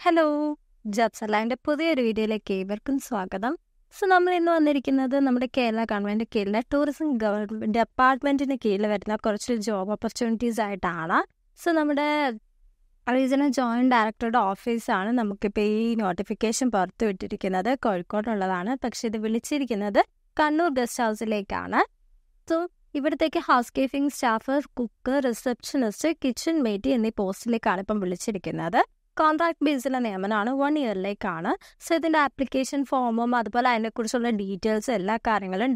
Hello, ജബ്സലാൻ്റെ പുതിയൊരു വീഡിയോയിലേക്ക് ഏവർക്കും സ്വാഗതം. നമ്മൾ ഇന്ന് വന്നിരിക്കുന്നത് നമ്മുടെ കേരള ഗവൺമെൻറ് കീഴിലെ ടൂറിസം ഡിപ്പാർട്ട്മെൻറ്റിന് കീഴിൽ വരുന്ന കുറച്ച് ജോബ് ഓപ്പർച്യൂണിറ്റീസ് ആയിട്ടാണ്. നമ്മുടെ റീജിയണൽ ജോയിൻറ്റ് ഡയറക്ടറുടെ ഓഫീസാണ് നമുക്കിപ്പോൾ ഈ നോട്ടിഫിക്കേഷൻ പുറത്തു വിട്ടിരിക്കുന്നത്. കോഴിക്കോടുള്ളതാണ്, പക്ഷേ ഇത് വിളിച്ചിരിക്കുന്നത് കണ്ണൂർ ഗസ്റ്റ് ഹൗസിലേക്കാണ്. ഇവിടത്തേക്ക് housekeeping staff, cook, receptionist, kitchen mate എന്നീ പോസ്റ്റിലേക്കാണ് ഇപ്പം വിളിച്ചിരിക്കുന്നത്. കോൺട്രാക്ട് ബേസിലെ നിയമനമാണ്, 1 ഇയറിലേക്കാണ്. ഇതിൻ്റെ ആപ്ലിക്കേഷൻ ഫോമും അതുപോലെ അതിനെക്കുറിച്ചുള്ള ഡീറ്റെയിൽസ് എല്ലാ കാര്യങ്ങളും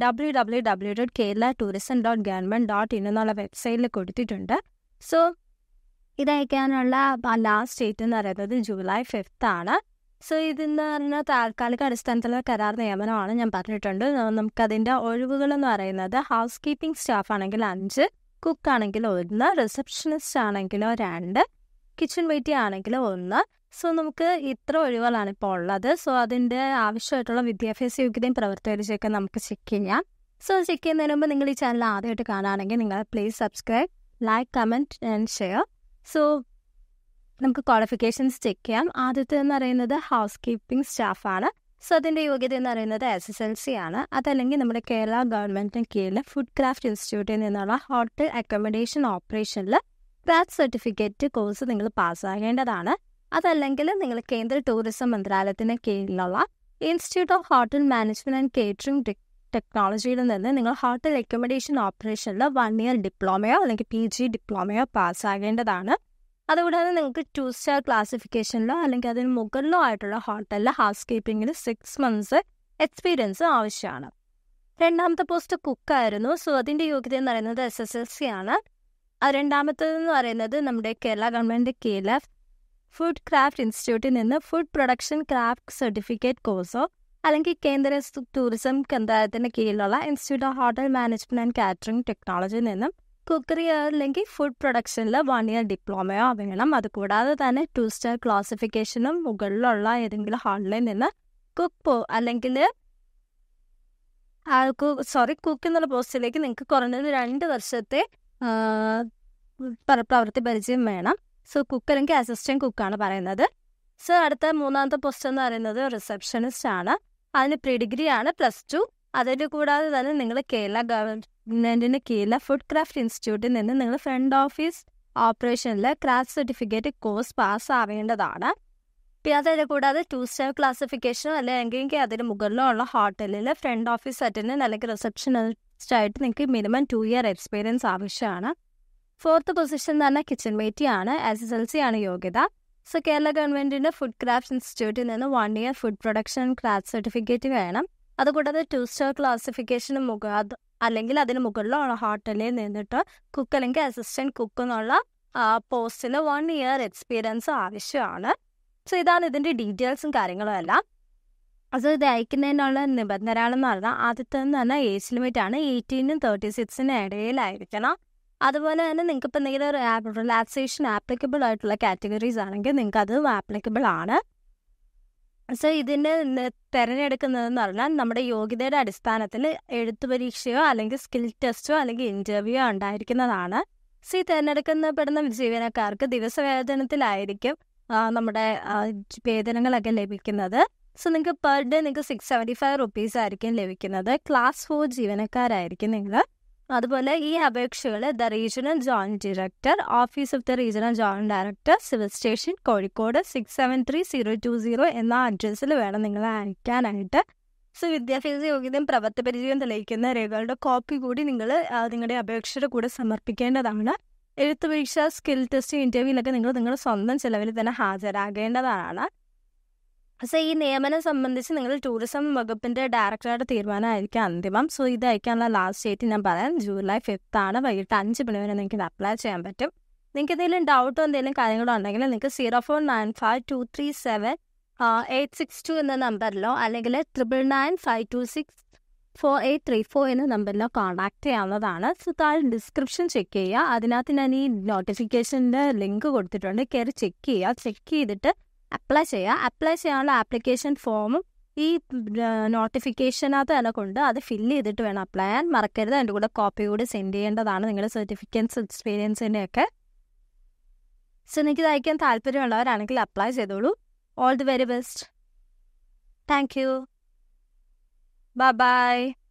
www.kerala-tourism.government.in എന്നുള്ള വെബ്സൈറ്റിൽ കൊടുത്തിട്ടുണ്ട്. ഇത് അയക്കാനുള്ള ലാസ്റ്റ് ഡേറ്റ് എന്ന് പറയുന്നത് ജൂലൈ 5 ആണ്. ഇതെന്ന് പറഞ്ഞാൽ താൽക്കാലിക അടിസ്ഥാനത്തിലുള്ള കരാർ നിയമനമാണ്, ഞാൻ പറഞ്ഞിട്ടുണ്ട്. നമുക്കതിൻ്റെ ഒഴിവുകളെന്ന് പറയുന്നത് ഹൗസ് കീപ്പിംഗ് സ്റ്റാഫ് ആണെങ്കിൽ 5, കുക്ക് ആണെങ്കിൽ 1, റിസപ്ഷനിസ്റ്റ് ആണെങ്കിലോ 2, കിച്ചൺ വെയിറ്റ് ആണെങ്കിൽ 1. നമുക്ക് ഇത്ര ഒഴിവുകളാണ് ഇപ്പോൾ ഉള്ളത്. അതിൻ്റെ ആവശ്യമായിട്ടുള്ള വിദ്യാഭ്യാസ യോഗ്യതയും പ്രവർത്തകരിച്ചൊക്കെ നമുക്ക് ചെക്ക് ചെയ്യാം. ചെക്ക് ചെയ്യുന്നതിന് മുമ്പ് നിങ്ങൾ ഈ ചാനൽ ആദ്യമായിട്ട് കാണുകയാണെങ്കിൽ നിങ്ങൾ please subscribe, like, comment and share. നമുക്ക് ക്വാളിഫിക്കേഷൻസ് ചെക്ക് ചെയ്യാം. ആദ്യത്തെ എന്ന് പറയുന്നത് ഹൗസ് കീപ്പിംഗ് സ്റ്റാഫാണ്. അതിൻ്റെ യോഗ്യത എന്ന് പറയുന്നത് SSLC ആണ്. അതല്ലെങ്കിൽ നമ്മുടെ കേരള ഗവൺമെൻറ്റിന് കീഴിൽ ഫുഡ് ക്രാഫ്റ്റ് ഇൻസ്റ്റിറ്റ്യൂട്ടിൽ നിന്നുള്ള ഹോട്ടൽ അക്കോമഡേഷൻ ഓപ്പറേഷനിൽ ക്രാഫ്റ്റ് സർട്ടിഫിക്കറ്റ് കോഴ്സ് നിങ്ങൾ പാസ്സാകേണ്ടതാണ്. അതല്ലെങ്കിൽ നിങ്ങൾ കേന്ദ്ര ടൂറിസം മന്ത്രാലയത്തിന് കീഴിലുള്ള institute of hotel management and catering ടെക്നോളജിയിൽ നിന്ന് നിങ്ങൾ ഹോട്ടൽ അക്കോമഡേഷൻ ഓപ്പറേഷനിൽ 1 ഇയർ ഡിപ്ലോമയോ അല്ലെങ്കിൽ PG ഡിപ്ലോമയോ പാസ്സാകേണ്ടതാണ്. അതുകൂടാതെ നിങ്ങൾക്ക് 2 സ്റ്റാർ ക്ലാസിഫിക്കേഷനിലോ അല്ലെങ്കിൽ അതിന് മുകളിലോ ആയിട്ടുള്ള ഹോട്ടലിൽ ഹൗസ് കീപ്പിങ്ങിൽ 6 മന്ത്സ് എക്സ്പീരിയൻസ് ആവശ്യമാണ്. രണ്ടാമത്തെ പോസ്റ്റ് കുക്കായിരുന്നു. അതിൻ്റെ യോഗ്യത എന്ന് പറയുന്നത് SSLC ആണ്. രണ്ടാമത്തേതെന്ന് പറയുന്നത് നമ്മുടെ കേരള ഗവൺമെൻറ് കീഴിലെ ഫുഡ് ക്രാഫ്റ്റ് ഇൻസ്റ്റിറ്റ്യൂട്ടിൽ നിന്ന് ഫുഡ് പ്രൊഡക്ഷൻ ക്രാഫ്റ്റ് സർട്ടിഫിക്കറ്റ് കോഴ്സോ അല്ലെങ്കിൽ കേന്ദ്ര ടൂറിസം മന്ത്രാലയത്തിൻ്റെ കീഴിലുള്ള institute of hotel management and catering ടെക്നോളജിയിൽ നിന്നും കുക്കറി അല്ലെങ്കിൽ ഫുഡ് പ്രൊഡക്ഷനിൽ 1 ഇയർ ഡിപ്ലോമയോ വേണം. അതുകൂടാതെ തന്നെ 2 സ്റ്റാർ ക്ലാസിഫിക്കേഷനും മുകളിലുള്ള ഏതെങ്കിലും ഹോട്ടലിൽ നിന്ന് അല്ലെങ്കിൽ കുക്ക് എന്നുള്ള പോസ്റ്റിലേക്ക് നിങ്ങൾക്ക് കുറഞ്ഞത് 2 വർഷത്തെ പ്രവൃത്തി പരിചയം വേണം. കുക്ക് അല്ലെങ്കിൽ അസിസ്റ്റന്റ് കുക്കാണ് പറയുന്നത്. അടുത്ത മൂന്നാമത്തെ പോസ്റ്റ് എന്ന് പറയുന്നത് റിസപ്ഷനിസ്റ്റ് ആണ്. അതിന് പ്രീഡിഗ്രി ആണ്, +2. അതിന് കൂടാതെ തന്നെ നിങ്ങൾ കേരള ഗവൺമെൻറ്റിന് കീഴിലെ ഫുഡ് ക്രാഫ്റ്റ് ഇൻസ്റ്റിറ്റ്യൂട്ടിൽ നിന്ന് നിങ്ങൾ ഫ്രണ്ട് ഓഫീസ് ഓപ്പറേഷനിൽ ക്രാഫ്റ്റ് സർട്ടിഫിക്കറ്റ് കോഴ്സ് പാസ്സാവേണ്ടതാണ്. അതിന് കൂടാതെ 2 സ്റ്റാർ ക്ലാസിഫിക്കേഷനോ അല്ലെങ്കിൽ അതിന് മുകളിലോ ഉള്ള ഹോട്ടലിൽ ഫ്രണ്ട് ഓഫീസ് അറ്റൻഡന്റ് അല്ലെങ്കിൽ റിസപ്ഷനിസ്റ്റ് ആയിട്ട് നിങ്ങൾക്ക് മിനിമം 2 ഇയർ എക്സ്പീരിയൻസ് ആവശ്യമാണ്. 4th പൊസിഷൻ എന്ന് പറഞ്ഞാൽ കിച്ചൺ വെയിറ്റ് ആണ്. SSLC ആണ് യോഗ്യത. കേരള ഗവൺമെൻറ്റിൻ്റെ ഫുഡ് ക്രാഫ്റ്റ് ഇൻസ്റ്റിറ്റ്യൂട്ടിൽ നിന്ന് 1 year food production craft certificate വേണം. അതുകൂടാതെ 2 സ്റ്റാർ ക്ലാസിഫിക്കേഷന് അല്ലെങ്കിൽ അതിന് മുകളിലോ ഉള്ള ഹോട്ടലിൽ നിന്നിട്ട് കുക്ക് അല്ലെങ്കിൽ അസിസ്റ്റന്റ് കുക്ക് എന്നുള്ള പോസ്റ്റിൽ 1 ഇയർ എക്സ്പീരിയൻസ് ആവശ്യമാണ്. ഇതാണ് ഇതിൻ്റെ ഡീറ്റെയിൽസും കാര്യങ്ങളും എല്ലാം. ഇത് അയക്കുന്നതിനുള്ള നിബന്ധനകളെന്ന് പറഞ്ഞാൽ ആദ്യത്തേന്ന് പറഞ്ഞാൽ ഏജ് ലിമിറ്റ് ആണ്. 18-നും 36-നും ഇടയിലായിരിക്കണം. അതുപോലെ തന്നെ നിങ്ങൾക്ക് ഇപ്പം എന്തെങ്കിലും റിലാക്സേഷൻ ആപ്ലിക്കബിൾ ആയിട്ടുള്ള കാറ്റഗറീസ് ആണെങ്കിൽ നിങ്ങൾക്ക് അത് ആപ്ലിക്കബിൾ ആണ്. ഇതിൻ്റെ തിരഞ്ഞെടുക്കുന്നതെന്ന് പറഞ്ഞാൽ നമ്മുടെ യോഗ്യതയുടെ അടിസ്ഥാനത്തിൽ എഴുത്തു പരീക്ഷയോ അല്ലെങ്കിൽ സ്കിൽ ടെസ്റ്റോ അല്ലെങ്കിൽ ഇൻ്റർവ്യൂയോ ഉണ്ടായിരിക്കുന്നതാണ്. തിരഞ്ഞെടുക്കപ്പെടുന്ന ജീവനക്കാർക്ക് ദിവസവേതനത്തിലായിരിക്കും നമ്മുടെ വേതനങ്ങളൊക്കെ ലഭിക്കുന്നത്. നിങ്ങൾക്ക് പെർ ഡേ നിങ്ങൾക്ക് 675 rupees ആയിരിക്കും ലഭിക്കുന്നത്. Class 4 ജീവനക്കാരായിരിക്കും നിങ്ങൾ. അതുപോലെ ഈ അപേക്ഷകൾ the regional joint director, office of the regional joint director, civil station, Kozhikode 673020 എന്ന അഡ്രസ്സിൽ വേണം നിങ്ങൾ അയക്കാനായിട്ട്. വിദ്യാഭ്യാസ യോഗ്യതയും പ്രവൃത്തി പരിചയവും തെളിയിക്കുന്ന രേഖകളുടെ കോപ്പി കൂടി നിങ്ങൾ നിങ്ങളുടെ അപേക്ഷയുടെ കൂടെ സമർപ്പിക്കേണ്ടതാണ്. എഴുത്ത് പരീക്ഷ, സ്കിൽ ടെസ്റ്റ്, ഇൻ്റർവ്യൂവിലൊക്കെ നിങ്ങളുടെ സ്വന്തം ചെലവിൽ തന്നെ ഹാജരാകേണ്ടതാണ്. ഈ നിയമനം സംബന്ധിച്ച് നിങ്ങൾ ടൂറിസം വകുപ്പിൻ്റെ ഡയറക്ടറുടെ തീരുമാനമായിരിക്കും അന്തിമം. ഇത് അയക്കാനുള്ള ലാസ്റ്റ് ഡേറ്റ് ഞാൻ പറയാം, ജൂലൈ 5 ആണ്. വൈകിട്ട് 5 മണി വരെ നിങ്ങൾക്ക് അപ്ലൈ ചെയ്യാൻ പറ്റും. നിങ്ങൾക്ക് എന്തെങ്കിലും ഡൗട്ടോ എന്തെങ്കിലും കാര്യങ്ങളോ ഉണ്ടെങ്കിൽ നിങ്ങൾക്ക് 0495227862 എന്ന നമ്പറിലോ അല്ലെങ്കിൽ 9995264834 എന്ന നമ്പറിലോ കോൺടാക്ട് ചെയ്യാവുന്നതാണ്. താഴെ ഡിസ്ക്രിപ്ഷൻ ചെക്ക് ചെയ്യുക. അതിനകത്ത് ഞാൻ ഈ നോട്ടിഫിക്കേഷൻ്റെ ലിങ്ക് കൊടുത്തിട്ടുണ്ട്. കയറി ചെക്ക് ചെയ്യുക. ചെക്ക് ചെയ്തിട്ട് അപ്ലൈ ചെയ്യുക. അപ്ലൈ ചെയ്യാനുള്ള ആപ്ലിക്കേഷൻ ഫോമും ഈ നോട്ടിഫിക്കേഷനകത്ത് തന്നെ കൊണ്ട് അത് ഫില്ല് ചെയ്തിട്ട് വേണം അപ്ലൈ ചെയ്യാൻ. മറക്കരുത്. അതിൻ്റെ കൂടെ കോപ്പി കൂടി സെൻഡ് ചെയ്യേണ്ടതാണ്, നിങ്ങളുടെ സർട്ടിഫിക്കറ്റ്സ് എക്സ്പീരിയൻസിൻ്റെയൊക്കെ. നിങ്ങൾക്ക് ഇത് അയക്കാൻ താല്പര്യമുള്ളവരാണെങ്കിൽ അപ്ലൈ ചെയ്തോളൂ. All the very best. Thank you. Bye by.